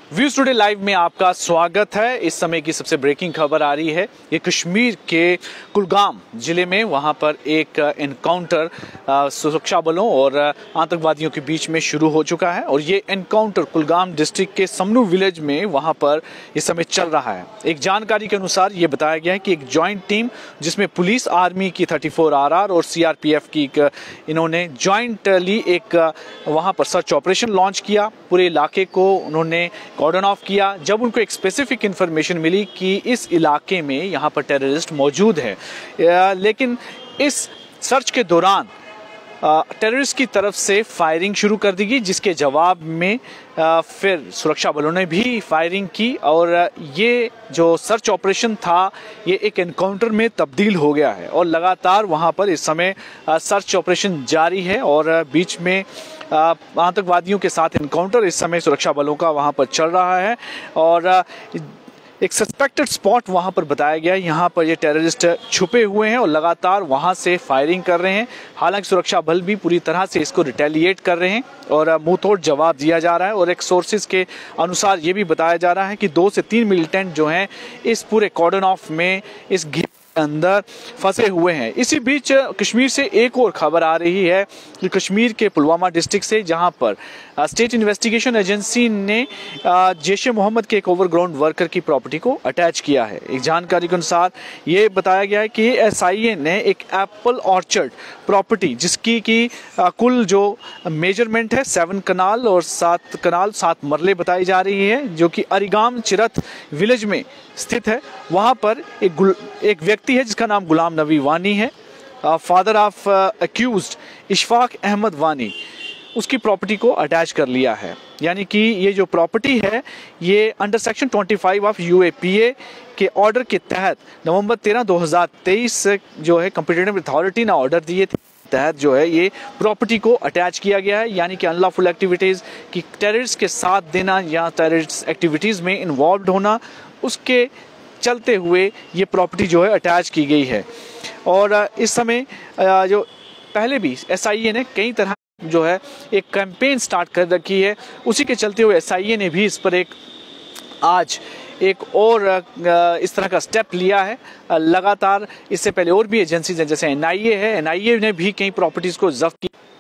Views today live में आपका स्वागत है। इस समय की सबसे ब्रेकिंग खबर आ रही है। ये कश्मीर के कुलगाम जिले में वहां पर एक एनकाउंटर सुरक्षा बलों और आतंकवादियों के बीच में शुरू हो चुका है और ये एनकाउंटर कुलगाम डिस्ट्रिक्ट के समनू विलेज में वहां पर इस समय चल रहा है। एक जानकारी के अनुसार ये बताया गया है कि एक जॉइंट टीम जिसमें पुलिस, आर्मी की 34 RR और CRPF की इन्होंने जॉइंटली एक वहां पर सर्च ऑपरेशन लॉन्च किया। पूरे इलाके को उन्होंने कॉर्डन ऑफ किया जब उनको एक स्पेसिफिक इंफॉर्मेशन मिली कि इस इलाके में यहाँ पर टेररिस्ट मौजूद है। लेकिन इस सर्च के दौरान टेररिस्ट की तरफ से फायरिंग शुरू कर दी गई, जिसके जवाब में फिर सुरक्षा बलों ने भी फायरिंग की और ये जो सर्च ऑपरेशन था ये एक एनकाउंटर में तब्दील हो गया है और लगातार वहां पर इस समय सर्च ऑपरेशन जारी है और बीच में आतंकवादियों के साथ एनकाउंटर इस समय सुरक्षा बलों का वहां पर चल रहा है और एक सस्पेक्टेड स्पॉट वहां पर बताया गया है। यहाँ पर ये टेररिस्ट छुपे हुए हैं और लगातार वहां से फायरिंग कर रहे हैं। हालांकि सुरक्षा बल भी पूरी तरह से इसको रिटेलिएट कर रहे हैं और मुंहतोड़ जवाब दिया जा रहा है और एक सोर्सेज के अनुसार ये भी बताया जा रहा है कि 2 से 3 मिलिटेंट जो हैं इस पूरे कॉर्डन ऑफ में इस अंदर फंसे हुए हैं। इसी बीच कश्मीर से एक और खबर आ रही है कि कश्मीर के पुलवामा डिस्ट्रिक्ट से, जहां पर स्टेट इन्वेस्टिगेशन एजेंसी ने जैश-ए-मोहम्मद के एक ओवरग्राउंड वर्कर की प्रॉपर्टी को अटैच किया है। एक जानकारी के अनुसार ये बताया गया है कि SIA ने एक एप्पल ऑर्चर्ड प्रॉपर्टी जिसकी की कुल जो मेजरमेंट है 7 कनाल और 7 मरले बताई जा रही है, जो कि अरिगाम चिरत विलेज में स्थित है। वहां पर एक व्यक्ति है जिसका नाम गुलाम नबी वानी है, father of accused Ishfaq Ahmad Wani, उसकी प्रॉपर्टी को अटैच कर लिया है। यानी कि ये जो प्रॉपर्टी है ये अंडर सेक्शन 25 ऑफ UAPA के ऑर्डर के तहत नवंबर 13, 2023 जो है कॉम्पिटिटिव अथॉरिटी ने ऑर्डर दिए थे, तहत जो है ये प्रॉपर्टी को अटैच किया गया है। यानी कि अनलॉफुल एक्टिविटीज की टेररिस्ट के साथ देना या टेररिस्ट एक्टिविटीज में इन्वॉल्व होना, उसके चलते हुए ये प्रॉपर्टी जो है अटैच की गई है। और इस समय जो पहले भी SIA ने कई तरह जो है एक कैंपेन स्टार्ट कर रखी है, उसी के चलते हुए SIA ने भी इस पर आज एक और इस तरह का स्टेप लिया है। लगातार इससे पहले और भी एजेंसीज हैं, जैसे NIA है, NIA ने भी कई प्रॉपर्टीज को जब्त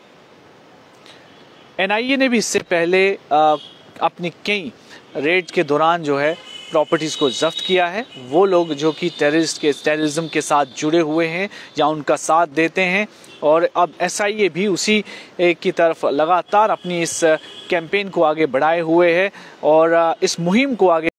किया। NIA ने भी इससे पहले अपनी कई रेड के दौरान जो है प्रॉपर्टीज को जब्त किया है। वो लोग जो कि टेररिज्म के साथ जुड़े हुए हैं या उनका साथ देते हैं, और अब SIA भी उसी की तरफ लगातार अपनी इस कैंपेन को आगे बढ़ाए हुए है और इस मुहिम को आगे